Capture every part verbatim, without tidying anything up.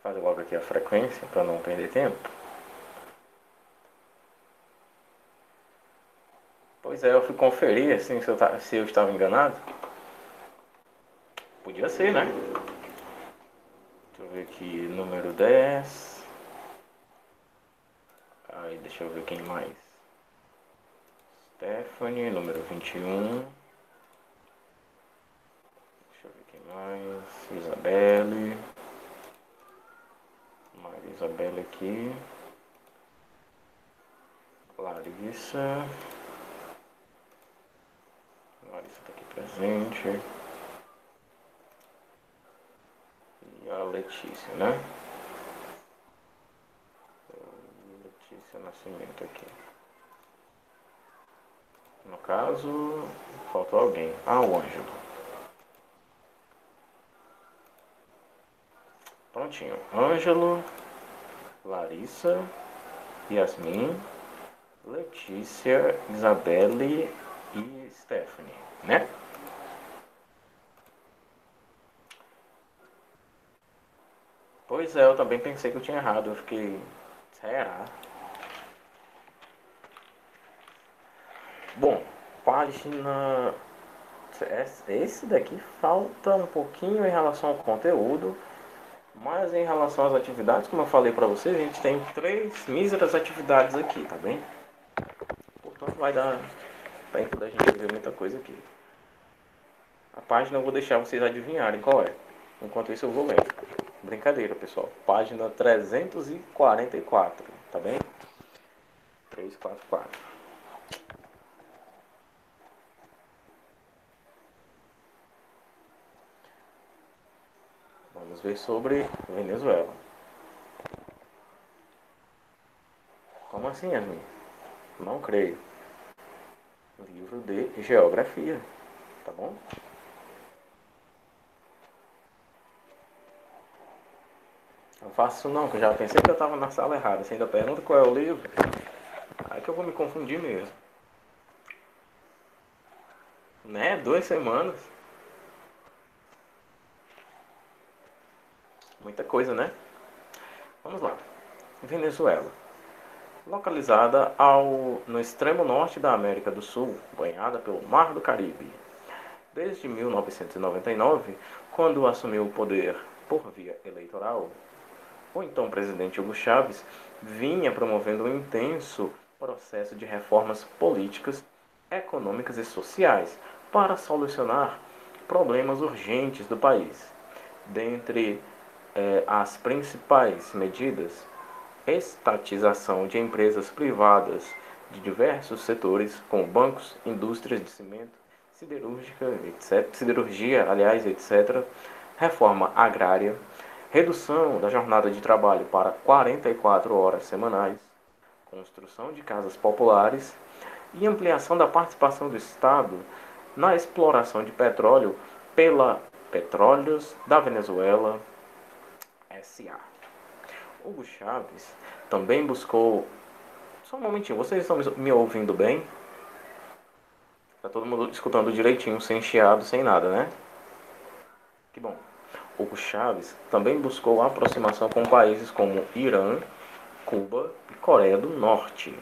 fazer logo aqui a frequência para não perder tempo. Pois é, eu fui conferir assim se eu, se eu estava enganado. Podia ser, né? Deixa eu ver aqui, número dez. Aí, deixa eu ver quem mais. Stephanie, número vinte e um. Deixa eu ver quem mais. Isabelle. Maria Isabelle aqui. Larissa. Larissa está aqui presente. E a Letícia, né? Letícia Nascimento aqui. No caso, faltou alguém. Ah, o Ângelo. Prontinho. Ângelo, Larissa, Yasmin, Letícia, Isabelle e Stephanie, né? Pois é, eu também pensei que eu tinha errado. Eu fiquei... Será? Bom, página... Esse daqui falta um pouquinho em relação ao conteúdo, mas em relação às atividades, como eu falei pra vocês, a gente tem três míseras atividades aqui, tá bem? Portanto, vai dar tempo da gente ver muita coisa aqui. A página eu vou deixar vocês adivinharem qual é. Enquanto isso eu vou lendo. Brincadeira, pessoal. Página trezentos e quarenta e quatro, tá bem? trezentos e quarenta e quatro. Vamos ver sobre Venezuela. Como assim, Yasmin? Não creio. Livro de Geografia, tá bom? Não faço isso não, que eu já pensei que eu estava na sala errada. Você ainda pergunta qual é o livro? Aí que eu vou me confundir mesmo. Né? Duas semanas. Muita coisa, né? Vamos lá. Venezuela. Localizada ao, no extremo norte da América do Sul, banhada pelo Mar do Caribe. Desde mil novecentos e noventa e nove, quando assumiu o poder por via eleitoral, o então presidente Hugo Chávez vinha promovendo um intenso processo de reformas políticas, econômicas e sociais para solucionar problemas urgentes do país. Dentre eh, as principais medidas, estatização de empresas privadas de diversos setores, como bancos, indústrias de cimento, siderúrgica, etcétera, siderurgia, aliás, etcétera, reforma agrária, redução da jornada de trabalho para quarenta e quatro horas semanais, construção de casas populares e ampliação da participação do Estado na exploração de petróleo pela Petróleos da Venezuela S A Hugo Chávez também buscou... Só um momentinho, vocês estão me ouvindo bem? Tá todo mundo escutando direitinho, sem chiado, sem nada, né? Que bom. Hugo Chávez também buscou a aproximação com países como Irã, Cuba e Coreia do Norte.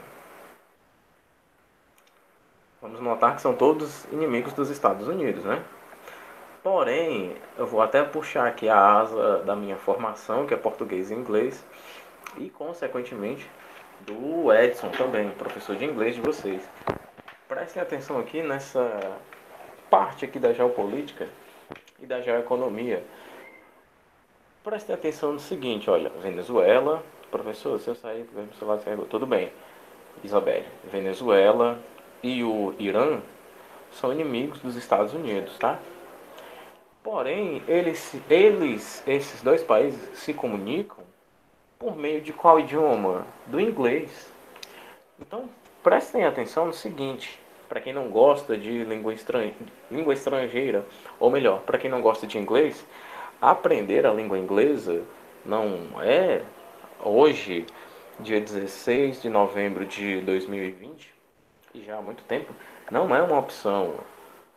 Vamos notar que são todos inimigos dos Estados Unidos, né? Porém, eu vou até puxar aqui a asa da minha formação, que é português e inglês, e consequentemente do Edson também, professor de inglês de vocês. Prestem atenção aqui nessa parte aqui da geopolítica e da geoeconomia. Prestem atenção no seguinte, olha, Venezuela, professor, se eu sair, o celular descarregou, tudo bem. Isabelle, Venezuela e o Irã são inimigos dos Estados Unidos, tá? Porém, eles, eles, esses dois países se comunicam por meio de qual idioma? Do inglês. Então, prestem atenção no seguinte, para quem não gosta de língua, estran... língua estrangeira, ou melhor, para quem não gosta de inglês, aprender a língua inglesa não é hoje, dia dezesseis de novembro de dois mil e vinte, e já há muito tempo, não é uma opção.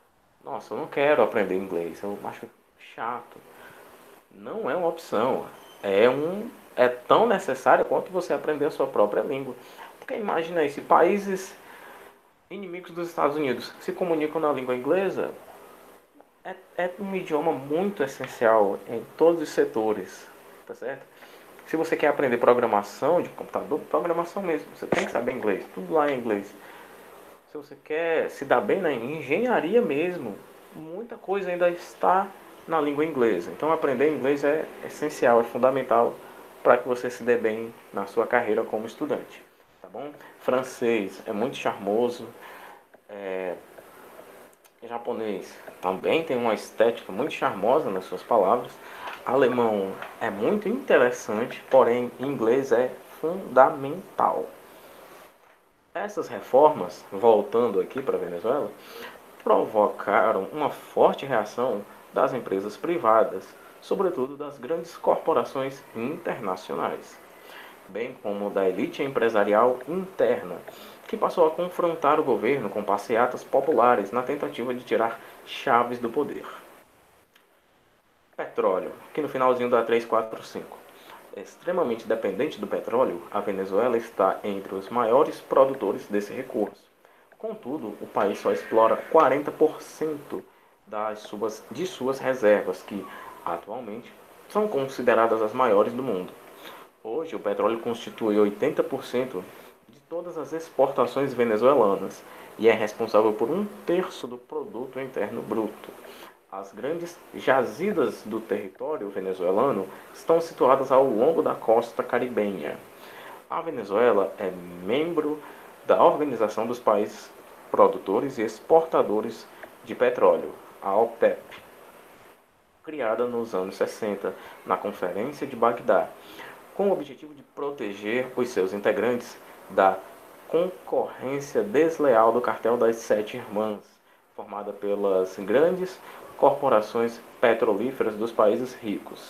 Nossa, eu não quero aprender inglês, eu acho chato. Não é uma opção. é, um, é tão necessária quanto você aprender a sua própria língua. Porque imagina aí, se países inimigos dos Estados Unidos se comunicam na língua inglesa, é, é um idioma muito essencial em todos os setores, tá certo? Se você quer aprender programação de computador, programação mesmo, você tem que saber inglês, tudo lá é inglês. Se você quer se dar bem na engenharia mesmo, muita coisa ainda está na língua inglesa. Então aprender inglês é essencial, é fundamental para que você se dê bem na sua carreira como estudante. Tá bom? Francês é muito charmoso. É, japonês também tem uma estética muito charmosa nas suas palavras. Alemão é muito interessante, porém inglês é fundamental. Essas reformas, voltando aqui para a Venezuela, provocaram uma forte reação das empresas privadas, sobretudo das grandes corporações internacionais, bem como da elite empresarial interna, que passou a confrontar o governo com passeatas populares na tentativa de tirar Chaves do poder. Petróleo, que no finalzinho dá trezentos e quarenta e cinco. Extremamente dependente do petróleo, a Venezuela está entre os maiores produtores desse recurso. Contudo, o país só explora quarenta por cento das suas, de suas reservas, que atualmente são consideradas as maiores do mundo. Hoje, o petróleo constitui oitenta por cento de todas as exportações venezuelanas e é responsável por um terço do produto interno bruto. As grandes jazidas do território venezuelano estão situadas ao longo da costa caribenha. A Venezuela é membro da Organização dos Países Produtores e Exportadores de Petróleo, a OPEP, criada nos anos sessenta na Conferência de Bagdá, com o objetivo de proteger os seus integrantes da concorrência desleal do Cartel das Sete Irmãs, formada pelas grandes corporações petrolíferas dos países ricos.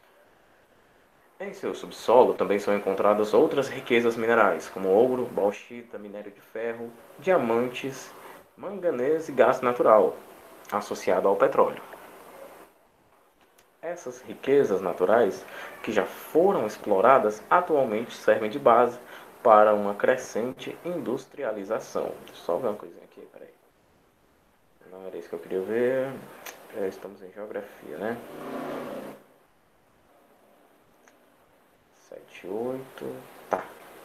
Em seu subsolo também são encontradas outras riquezas minerais, como ouro, bauxita, minério de ferro, diamantes, manganês e gás natural, associado ao petróleo. Essas riquezas naturais, que já foram exploradas, atualmente servem de base para uma crescente industrialização. Deixa eu só ver uma coisinha aqui, peraí. Não era isso que eu queria ver. É, estamos em geografia, né? sete, oito. Tá.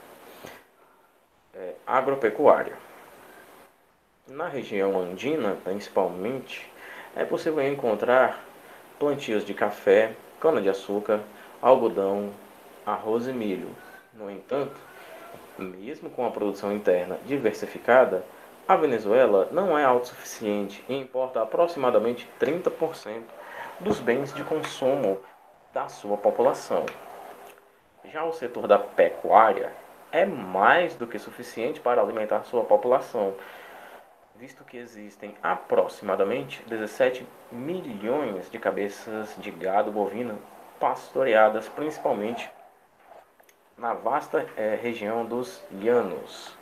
É, agropecuária. Na região andina, principalmente, é possível encontrar plantios de café, cana-de-açúcar, algodão, arroz e milho. No entanto, mesmo com a produção interna diversificada, a Venezuela não é autossuficiente e importa aproximadamente trinta por cento dos bens de consumo da sua população. Já o setor da pecuária é mais do que suficiente para alimentar sua população, visto que existem aproximadamente dezessete milhões de cabeças de gado bovino pastoreadas principalmente na vasta é, região dos Llanos.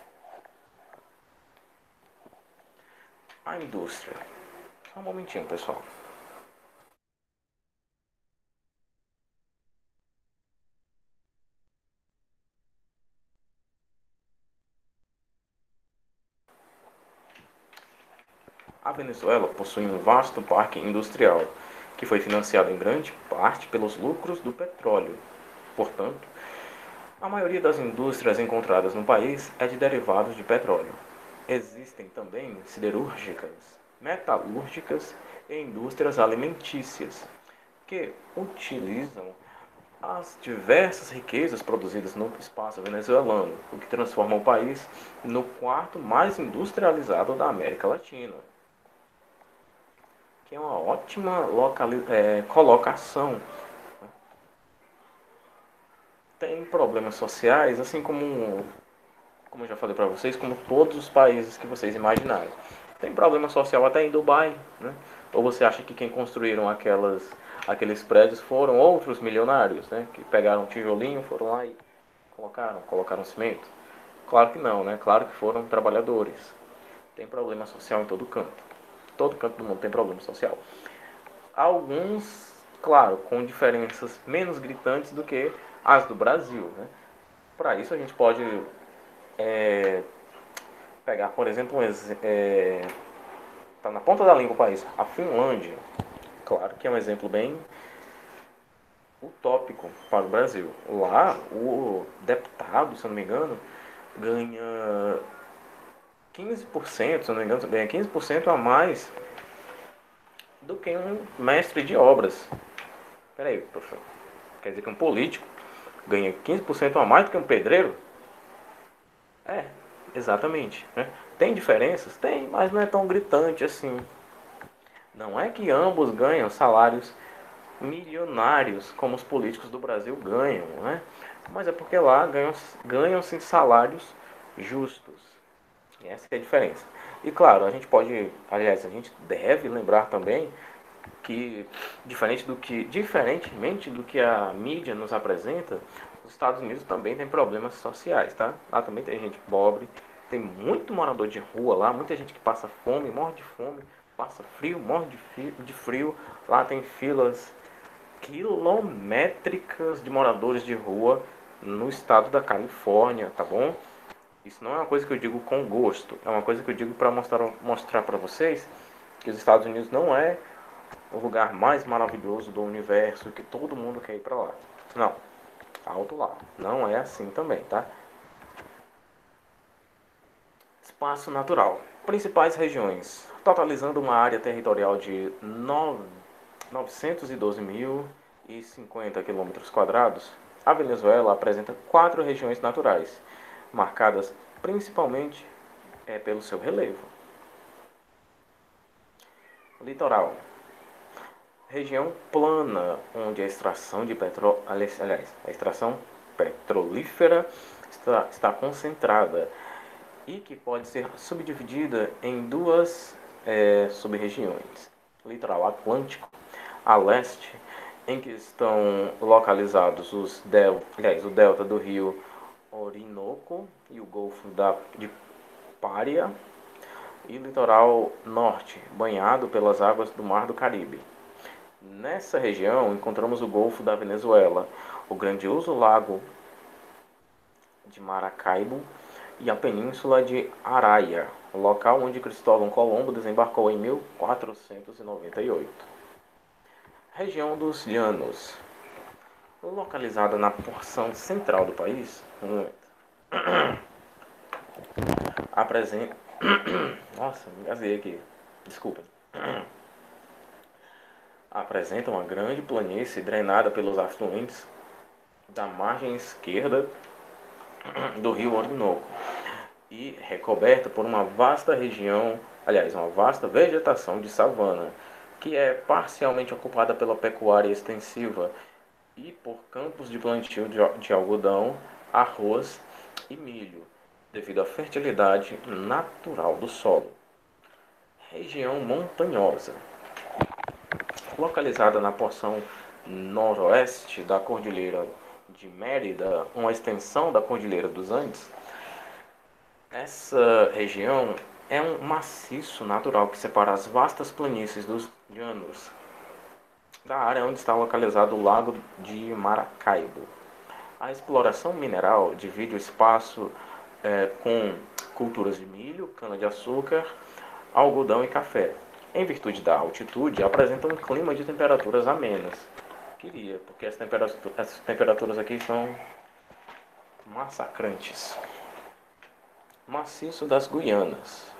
A indústria. Só um momentinho, pessoal. A Venezuela possui um vasto parque industrial, que foi financiado em grande parte pelos lucros do petróleo. Portanto, a maioria das indústrias encontradas no país é de derivados de petróleo. Existem também siderúrgicas, metalúrgicas e indústrias alimentícias, que utilizam as diversas riquezas produzidas no espaço venezuelano, o que transforma o país no quarto mais industrializado da América Latina, que é uma ótima locali- é, colocação. Tem problemas sociais, assim como, como eu já falei para vocês, como todos os países que vocês imaginarem. Tem problema social até em Dubai, né? Ou você acha que quem construíram aquelas, aqueles prédios foram outros milionários, né? Que pegaram um tijolinho, foram lá e colocaram, colocaram cimento? Claro que não, né? Claro que foram trabalhadores. Tem problema social em todo canto. Todo canto do mundo tem problema social. Alguns claro, com diferenças menos gritantes do que as do Brasil, né? Para isso a gente pode é, pegar, por exemplo, um exemplo, é, tá na ponta da língua o país, a Finlândia. Claro que é um exemplo bem utópico para o Brasil. Lá, o deputado, se eu não me engano, ganha quinze por cento, se eu não me engano, ganha quinze por cento a mais do que um mestre de obras. Peraí, professor. Quer dizer que um político ganha quinze por cento a mais do que um pedreiro? É, exatamente. Né? Tem diferenças? Tem, mas não é tão gritante assim. Não é que ambos ganham salários milionários como os políticos do Brasil ganham, né? Mas é porque lá ganham, ganham-se salários justos. E essa é a diferença. E claro, a gente pode, aliás, a gente deve lembrar também que diferente do que, diferentemente do que a mídia nos apresenta, os Estados Unidos também tem problemas sociais, tá? Lá também tem gente pobre, tem muito morador de rua lá, muita gente que passa fome, morre de fome, passa frio, morre de frio. Lá tem filas quilométricas de moradores de rua no estado da Califórnia, tá bom? Isso não é uma coisa que eu digo com gosto, é uma coisa que eu digo para mostrar mostrar para vocês que os Estados Unidos não é o lugar mais maravilhoso do universo, que todo mundo quer ir para lá. Não, alto lá. Não é assim também, tá? Espaço natural. Principais regiões. Totalizando uma área territorial de novecentos e doze mil e cinquenta quilômetros quadrados, a Venezuela apresenta quatro regiões naturais, marcadas principalmente é, pelo seu relevo. Litoral. Região plana, onde a extração de petróleo, aliás, a extração petrolífera está, está concentrada e que pode ser subdividida em duas é, sub-regiões. Litoral Atlântico, a leste, em que estão localizados os del, aliás, o delta do rio Orinoco e o Golfo da, de Paria, e litoral norte, banhado pelas águas do Mar do Caribe. Nessa região encontramos o Golfo da Venezuela, o grandioso lago de Maracaibo e a península de Araia, local onde Cristóvão Colombo desembarcou em mil quatrocentos e noventa e oito. Região dos Llanos, localizada na porção central do país, apresenta... Nossa, me engasguei aqui, desculpa. Apresenta uma grande planície drenada pelos afluentes da margem esquerda do rio Orinoco e recoberta por uma vasta região, aliás, uma vasta vegetação de savana, que é parcialmente ocupada pela pecuária extensiva e por campos de plantio de algodão, arroz e milho, devido à fertilidade natural do solo. Região montanhosa. Localizada na porção noroeste da Cordilheira de Mérida, uma extensão da Cordilheira dos Andes, essa região é um maciço natural que separa as vastas planícies dos Llanos da área onde está localizado o Lago de Maracaibo. A exploração mineral divide o espaço é, com culturas de milho, cana-de-açúcar, algodão e café. Em virtude da altitude, apresenta um clima de temperaturas amenas. Queria, porque as temperaturas, as temperaturas aqui são massacrantes. Maciço das Guianas.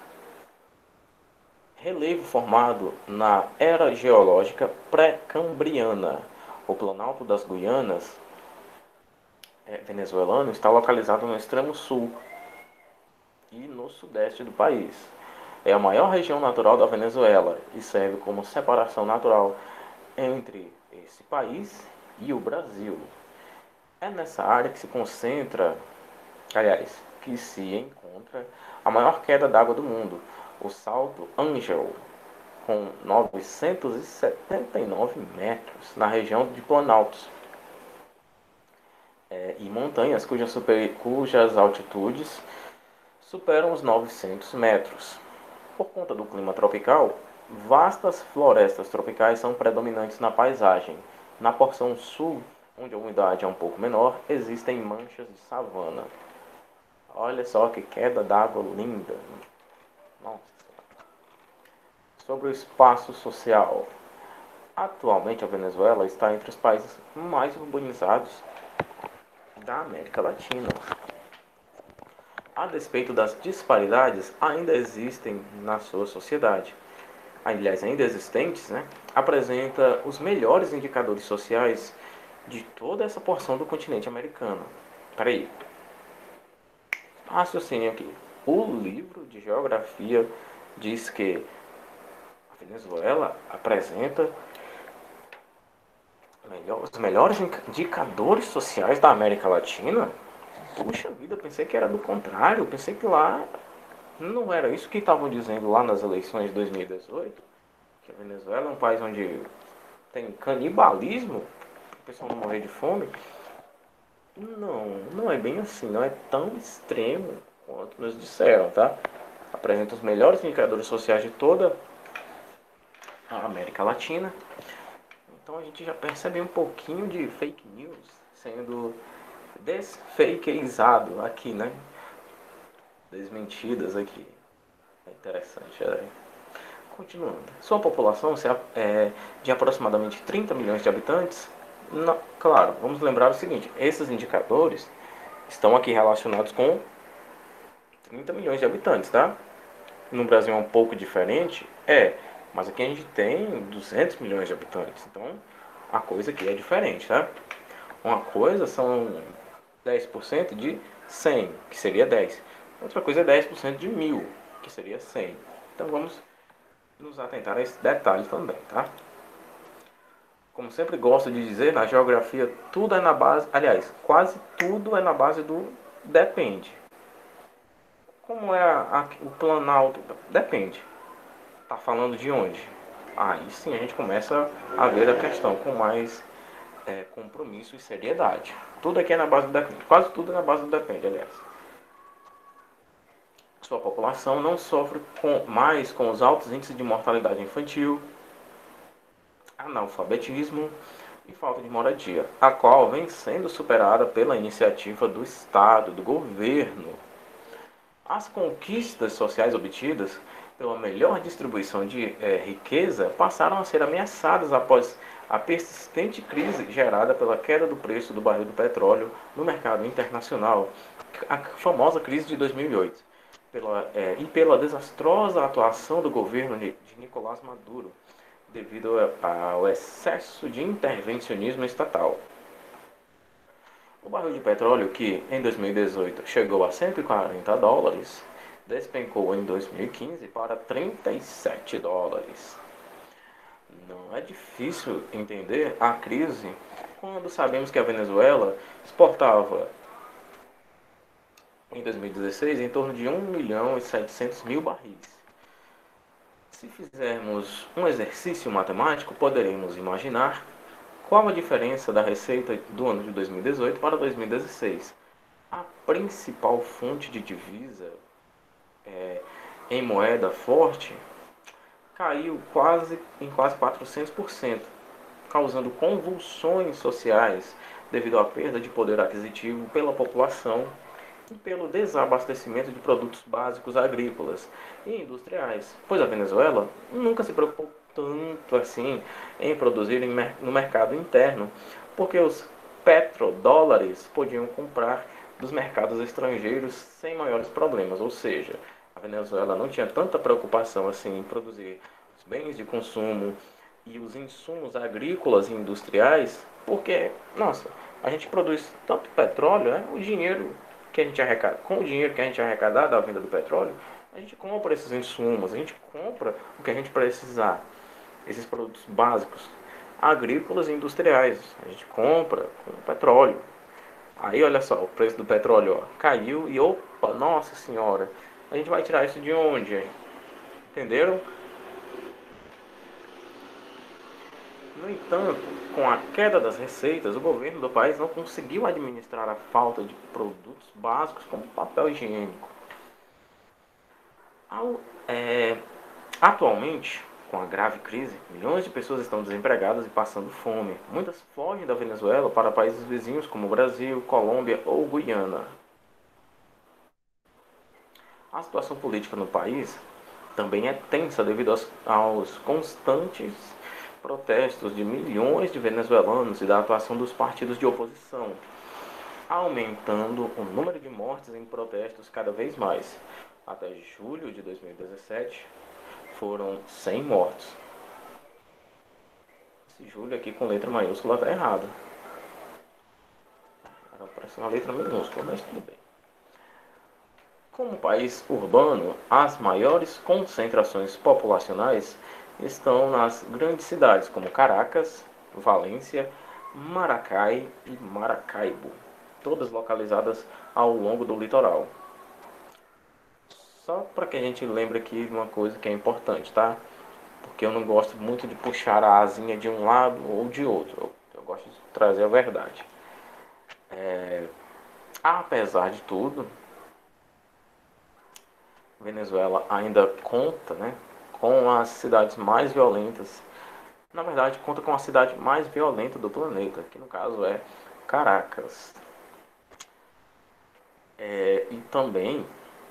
Relevo formado na era geológica pré-cambriana. O Planalto das Guianas é, venezuelano está localizado no extremo sul e no sudeste do país. É a maior região natural da Venezuela e serve como separação natural entre esse país e o Brasil. É nessa área que se concentra, aliás, que se encontra a maior queda d'água do mundo, o Salto Ángel, com novecentos e setenta e nove metros na região de Planaltos, é, e montanhas cujas, super, cujas altitudes superam os novecentos metros. Por conta do clima tropical, Vastas florestas tropicais são predominantes na paisagem. Na porção sul, onde a umidade é um pouco menor, existem manchas de savana. Olha só que queda d'água linda. Nossa. Sobre o espaço social. Atualmente a Venezuela está entre os países mais urbanizados da América Latina. A despeito das disparidades, ainda existem na sua sociedade, aliás, ainda existentes, né, apresenta os melhores indicadores sociais de toda essa porção do continente americano. Peraí. Raciocínio aqui. O livro de geografia diz que a Venezuela apresenta os melhores indicadores sociais da América Latina. Puxa vida, pensei que era do contrário. Pensei que lá não era isso que estavam dizendo lá nas eleições de dois mil e dezoito. Que a Venezuela é um país onde tem canibalismo, o pessoal não morrer de fome. Não, não é bem assim. Não é tão extremo quanto nos disseram, tá? Apresenta os melhores indicadores sociais de toda a América Latina. Então a gente já percebe um pouquinho de fake news sendo desfakeizado aqui, né? Desmentidas aqui. É interessante, é. Continuando. Sua população é de aproximadamente trinta milhões de habitantes. Não, claro, vamos lembrar o seguinte, esses indicadores estão aqui relacionados com trinta milhões de habitantes, tá? No Brasil é um pouco diferente, é, mas aqui a gente tem duzentos milhões de habitantes, então a coisa aqui é diferente, tá? Uma coisa são dez por cento de cem, que seria dez. Outra coisa é dez por cento de mil, que seria cem. Então vamos nos atentar a esse detalhe também, tá? Como sempre gosto de dizer, na geografia tudo é na base, aliás, quase tudo é na base do depende. Como é a, a, o Planalto? Depende. Tá falando de onde? Aí sim a gente começa a ver a questão com mais é, compromisso e seriedade. Tudo aqui é na base do depende. Quase tudo é na base do depende, aliás. Sua população não sofre com, mais com os altos índices de mortalidade infantil, analfabetismo e falta de moradia, a qual vem sendo superada pela iniciativa do Estado, do governo. As conquistas sociais obtidas pela melhor distribuição de eh, riqueza passaram a ser ameaçadas após a persistente crise gerada pela queda do preço do barril do petróleo no mercado internacional, a famosa crise de dois mil e oito, pela, eh, e pela desastrosa atuação do governo de Nicolás Maduro, devido ao excesso de intervencionismo estatal. O barril de petróleo, que em dois mil e dezoito chegou a cento e quarenta dólares, despencou em dois mil e quinze para trinta e sete dólares. Não é difícil entender a crise quando sabemos que a Venezuela exportava em dois mil e dezesseis em torno de um milhão e setecentos mil barris. Se fizermos um exercício matemático, poderemos imaginar qual a diferença da receita do ano de dois mil e dezoito para dois mil e dezesseis. A principal fonte de divisa é, em moeda forte caiu quase, em quase quatrocentos por cento, causando convulsões sociais devido à perda de poder aquisitivo pela população e pelo desabastecimento de produtos básicos agrícolas e industriais, pois a Venezuela nunca se preocupou tanto assim em produzir no mercado interno, porque os petrodólares podiam comprar dos mercados estrangeiros sem maiores problemas, ou seja, a Venezuela não tinha tanta preocupação assim em produzir os bens de consumo e os insumos agrícolas e industriais, porque, nossa, a gente produz tanto petróleo, né, o dinheiro que a gente arrecada, com o dinheiro que a gente arrecadar da venda do petróleo, a gente compra esses insumos, a gente compra o que a gente precisar, esses produtos básicos, agrícolas e industriais, a gente compra com petróleo. Aí olha só, o preço do petróleo ó, caiu e opa, nossa senhora, a gente vai tirar isso de onde? Entenderam? No entanto, com a queda das receitas, o governo do país não conseguiu administrar a falta de produtos básicos como papel higiênico. Ao, é, atualmente, Com a grave crise, milhões de pessoas estão desempregadas e passando fome. Muitas fogem da Venezuela para países vizinhos como Brasil, Colômbia ou Guiana. A situação política no país também é tensa devido aos, aos constantes protestos de milhões de venezuelanos e da atuação dos partidos de oposição, aumentando o número de mortes em protestos cada vez mais. Até julho de dois mil e dezessete, foram cem mortos. Esse julho aqui com letra maiúscula está errado. Parece uma letra minúscula, mas tudo bem. Como país urbano, as maiores concentrações populacionais estão nas grandes cidades como Caracas, Valência, Maracai e Maracaibo, todas localizadas ao longo do litoral. Só para que a gente lembre aqui de uma coisa que é importante, tá? Porque eu não gosto muito de puxar a asinha de um lado ou de outro. Eu gosto de trazer a verdade. É, apesar de tudo, Venezuela ainda conta, né, com as cidades mais violentas. Na verdade, conta com a cidade mais violenta do planeta, que no caso é Caracas. É, e também,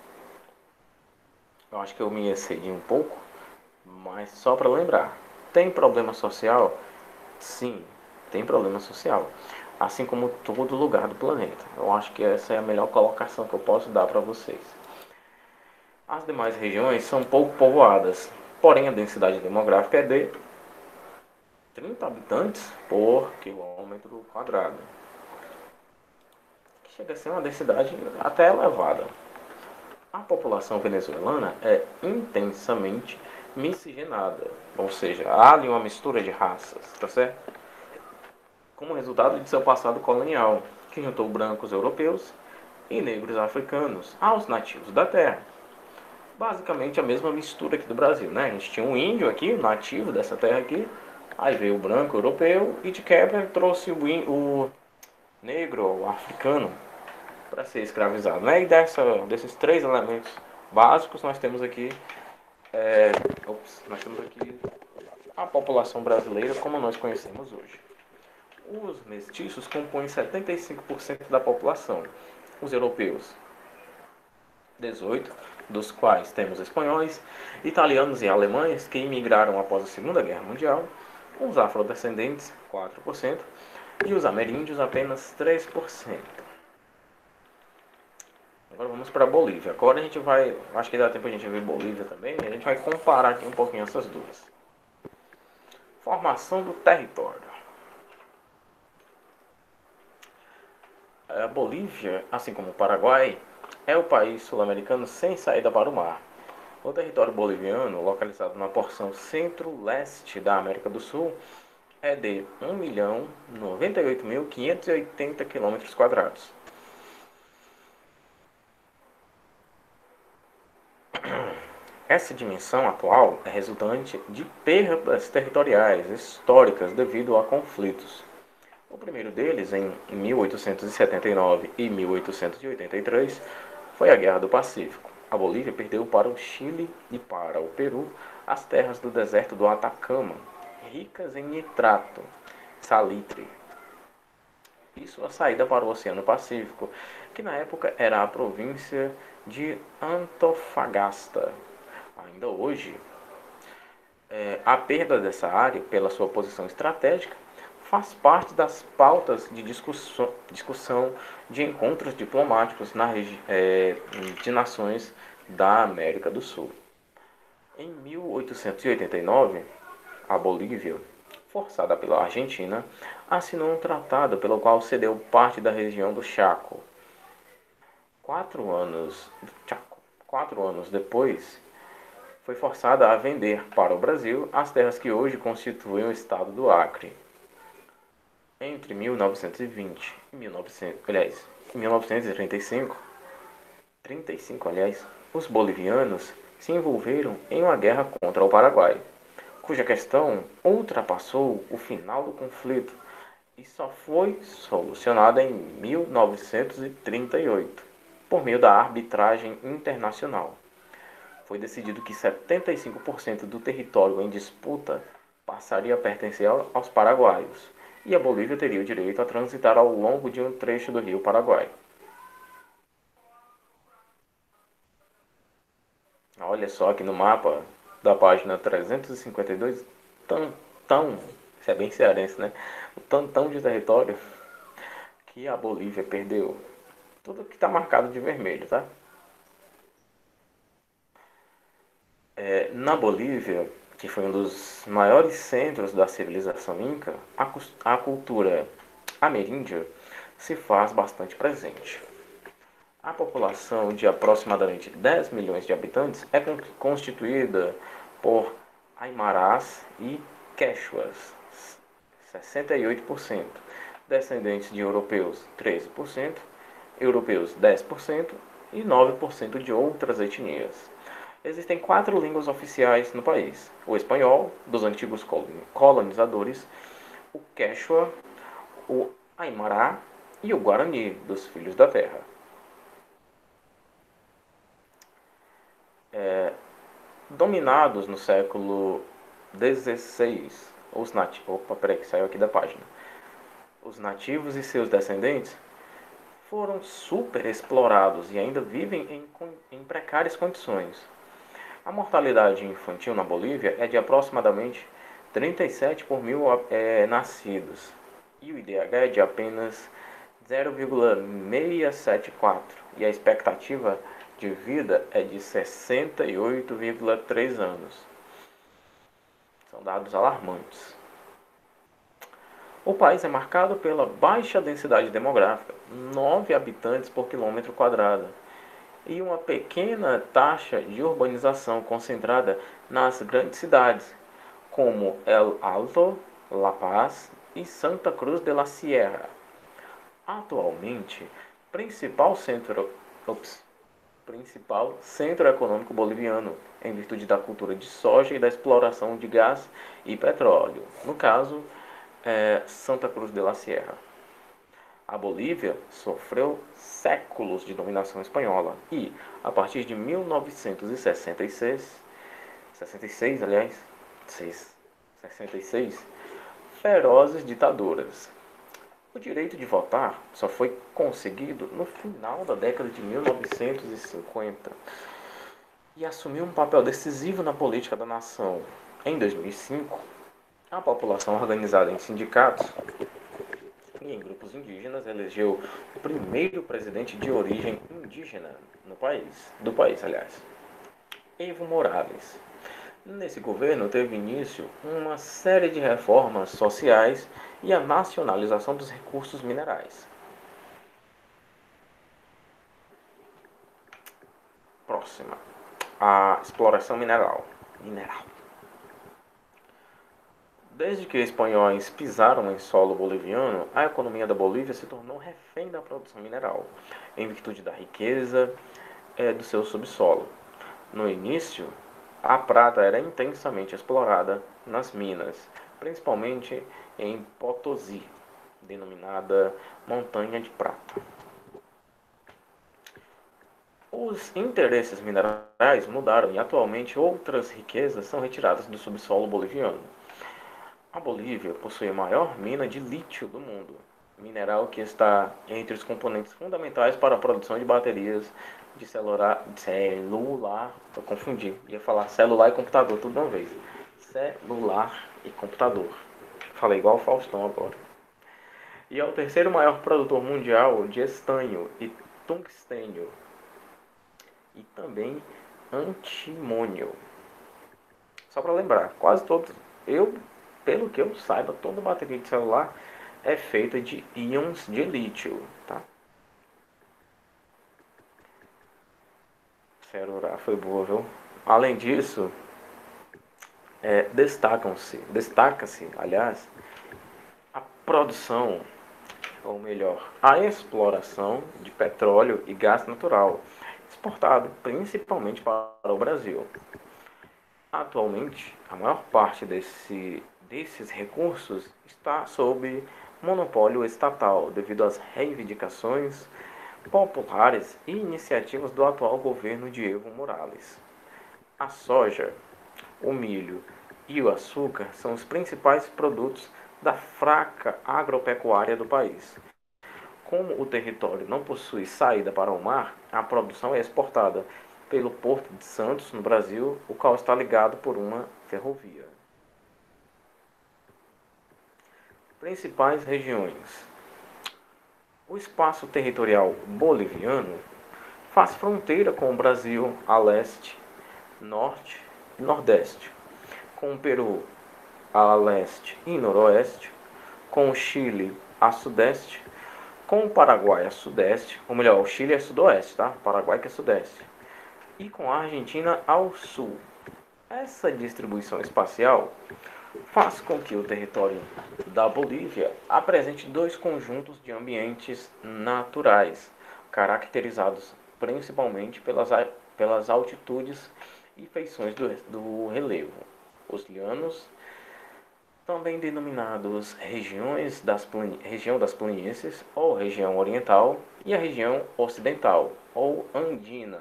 eu acho que eu me excedi um pouco, mas só para lembrar, tem problema social? Sim, tem problema social. Assim como todo lugar do planeta. Eu acho que essa é a melhor colocação que eu posso dar para vocês. As demais regiões são pouco povoadas, porém a densidade demográfica é de trinta habitantes por quilômetro quadrado. Chega a ser uma densidade até elevada. A população venezuelana é intensamente miscigenada, ou seja, há ali uma mistura de raças, tá certo? Como resultado de seu passado colonial, que juntou brancos europeus e negros africanos aos nativos da terra. Basicamente a mesma mistura aqui do Brasil, né? A gente tinha um índio aqui, nativo dessa terra aqui, aí veio o branco europeu e de quebra trouxe o, índio, o negro, o africano, para ser escravizado, né? E dessa, desses três elementos básicos nós temos aqui, é, ops, nós temos aqui a população brasileira como nós conhecemos hoje. Os mestiços compõem setenta e cinco por cento da população, os europeus dezoito por cento, dos quais temos espanhóis, italianos e alemães que imigraram após a Segunda Guerra Mundial, os afrodescendentes quatro por cento e os ameríndios apenas três por cento. Agora vamos para a Bolívia. Agora a gente vai, acho que dá tempo a gente ver Bolívia também, e a gente vai comparar aqui um pouquinho essas duas. Formação do território. A Bolívia, assim como o Paraguai, é o país sul-americano sem saída para o mar. O território boliviano, localizado na porção centro-leste da América do Sul, é de um milhão noventa e oito mil quinhentos e oitenta quilômetros quadrados. Essa dimensão atual é resultante de perdas territoriais históricas devido a conflitos. O primeiro deles, em mil oitocentos e setenta e nove e mil oitocentos e oitenta e três, foi a Guerra do Pacífico. A Bolívia perdeu para o Chile e para o Peru as terras do deserto do Atacama, ricas em nitrato, salitre, e sua saída para o Oceano Pacífico, que na época era a província de Antofagasta. Ainda hoje, é, a perda dessa área, pela sua posição estratégica, faz parte das pautas de discussão, discussão de encontros diplomáticos na, é, de nações da América do Sul. Em mil oitocentos e oitenta e nove, a Bolívia, forçada pela Argentina, assinou um tratado pelo qual cedeu parte da região do Chaco. Quatro anos, Chaco, quatro anos depois, foi forçada a vender para o Brasil as terras que hoje constituem o estado do Acre. Entre mil novecentos e vinte e mil e novecentos, aliás, mil novecentos e trinta e cinco, trinta e cinco, aliás, os bolivianos se envolveram em uma guerra contra o Paraguai, cuja questão ultrapassou o final do conflito e só foi solucionada em mil novecentos e trinta e oito, por meio da arbitragem internacional. foi decidido que setenta e cinco por cento do território em disputa passaria a pertencer aos paraguaios, e a Bolívia teria o direito a transitar ao longo de um trecho do rio Paraguai. Olha só aqui no mapa da página trezentos e cinquenta e dois, tantão, isso é bem cearense, né? O tantão de território que a Bolívia perdeu. Tudo que está marcado de vermelho, tá? É, na Bolívia, que foi um dos maiores centros da civilização inca, a, a cultura ameríndia se faz bastante presente. A população de aproximadamente dez milhões de habitantes é constituída por aimarás e quechuas, sessenta e oito por cento, descendentes de europeus, treze por cento, europeus, dez por cento e nove por cento de outras etnias. Existem quatro línguas oficiais no país: o espanhol, dos antigos colonizadores, o quechua, o aimará e o guarani, dos filhos da terra. É, dominados no século dezesseis, os nativos, opa, peraí que saiu aqui da página, os nativos e seus descendentes foram super explorados e ainda vivem em, em precárias condições. A mortalidade infantil na Bolívia é de aproximadamente trinta e sete por mil é, nascidos, e o I D H é de apenas zero vírgula seiscentos e setenta e quatro, e a expectativa de vida é de sessenta e oito vírgula três anos. São dados alarmantes. O país é marcado pela baixa densidade demográfica, nove habitantes por quilômetro quadrado, e uma pequena taxa de urbanização concentrada nas grandes cidades, como El Alto, La Paz e Santa Cruz de la Sierra. Atualmente, principal centro, ops, principal centro econômico boliviano, em virtude da cultura de soja e da exploração de gás e petróleo. No caso, é Santa Cruz de la Sierra. A Bolívia sofreu séculos de dominação espanhola e, a partir de mil novecentos e sessenta e seis, sessenta e seis, aliás, sessenta e seis, ferozes ditaduras. O direito de votar só foi conseguido no final da década de mil novecentos e cinquenta e assumiu um papel decisivo na política da nação. Em dois mil e cinco, a população organizada em sindicatos e em grupos indígenas elegeu o primeiro presidente de origem indígena no país, do país, aliás, Evo Morales. Nesse governo teve início uma série de reformas sociais e a nacionalização dos recursos minerais. Próxima, a exploração mineral. mineral. Desde que os espanhóis pisaram em solo boliviano, a economia da Bolívia se tornou refém da produção mineral, em virtude da riqueza é, do seu subsolo. No início, a prata era intensamente explorada nas minas, principalmente em Potosí, denominada Montanha de Prata. Os interesses minerais mudaram e atualmente outras riquezas são retiradas do subsolo boliviano. A Bolívia possui a maior mina de lítio do mundo, mineral que está entre os componentes fundamentais para a produção de baterias de celular, celular, eu confundi, ia falar celular e computador tudo de uma vez. Celular e computador. Falei igual o Faustão agora. E é o terceiro maior produtor mundial de estanho e tungstênio. E também antimônio. Só para lembrar, quase todos, eu, pelo que eu saiba, toda bateria de celular é feita de íons de lítio, tá? Celular foi boa, viu? Além disso, é, destacam-se, destaca-se, aliás, a produção, ou melhor, a exploração de petróleo e gás natural, exportado principalmente para o Brasil. Atualmente, a maior parte desse, desses recursos está sob monopólio estatal, devido às reivindicações populares e iniciativas do atual governo de Evo Morales. A soja, o milho e o açúcar são os principais produtos da fraca agropecuária do país. Como o território não possui saída para o mar, a produção é exportada pelo Porto de Santos, no Brasil, o qual está ligado por uma ferrovia. Principais regiões: o espaço territorial boliviano faz fronteira com o Brasil a leste, norte e nordeste, com o Peru a leste e noroeste, com o Chile a sudeste, com o Paraguai a sudeste, ou melhor, o Chile é sudoeste, tá? O Paraguai que é sudeste, e com a Argentina ao sul. Essa distribuição espacial faz com que o território da Bolívia apresente dois conjuntos de ambientes naturais, caracterizados principalmente pelas, pelas altitudes e feições do, do relevo. Os llanos, também denominados regiões das região das planícies ou região oriental, e a região ocidental ou andina.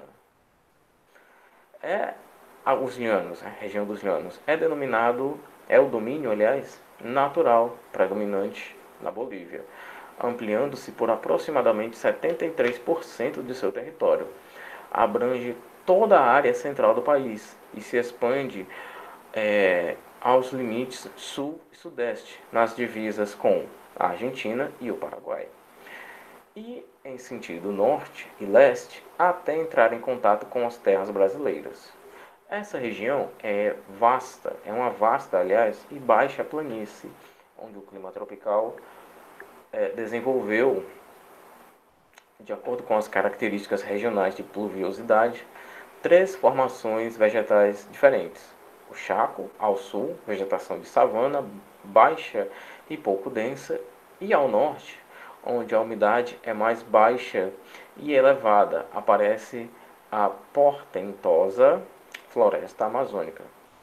É os llanos, a região dos llanos, é denominado, é o domínio, aliás, natural predominante na Bolívia, ampliando-se por aproximadamente setenta e três por cento de seu território. Abrange toda a área central do país e se expande é, aos limites sul e sudeste, nas divisas com a Argentina e o Paraguai. E em sentido norte e leste, até entrar em contato com as terras brasileiras. Essa região é vasta, é uma vasta, aliás, e baixa planície, onde o clima tropical é, desenvolveu, de acordo com as características regionais de pluviosidade, três formações vegetais diferentes. O Chaco, ao sul, vegetação de savana, baixa e pouco densa, e ao norte, onde a umidade é mais baixa e elevada, aparece a portentosa floresta amazônica.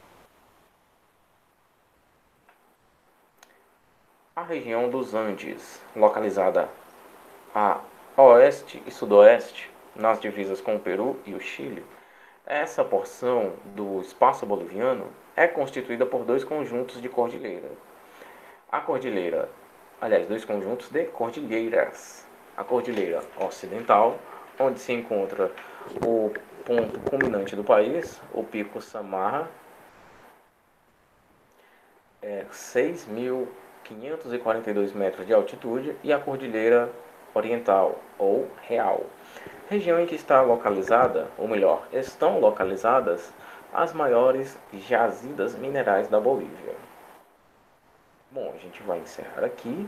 A região dos Andes, localizada a oeste e sudoeste, nas divisas com o Peru e o Chile, essa porção do espaço boliviano é constituída por dois conjuntos de cordilheira. A cordilheira, aliás, dois conjuntos de cordilheiras. A cordilheira ocidental, onde se encontra o ponto culminante do país, o Pico Samarra, é seis mil quinhentos e quarenta e dois metros de altitude, e a Cordilheira Oriental, ou Real, região em que está localizada, ou melhor, estão localizadas as maiores jazidas minerais da Bolívia. Bom, a gente vai encerrar aqui.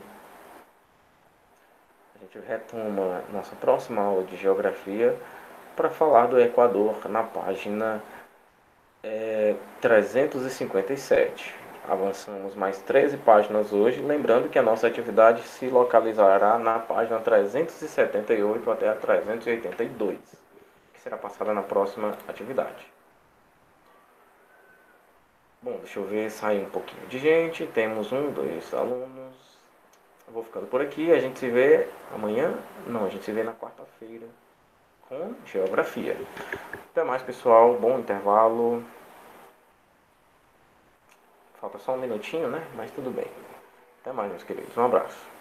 A gente retoma nossa próxima aula de geografia para falar do Equador na página é, trezentos e cinquenta e sete. Avançamos mais treze páginas hoje, lembrando que a nossa atividade se localizará na página trezentos e setenta e oito até a trezentos e oitenta e dois, que será passada na próxima atividade. Bom, deixa eu ver, sair um pouquinho de gente, temos um, dois alunos. Eu vou ficando por aqui, a gente se vê amanhã, não, a gente se vê na quarta-feira com geografia. Até mais, pessoal, bom intervalo. Falta só um minutinho, né? Mas tudo bem. Até mais, meus queridos. Um abraço.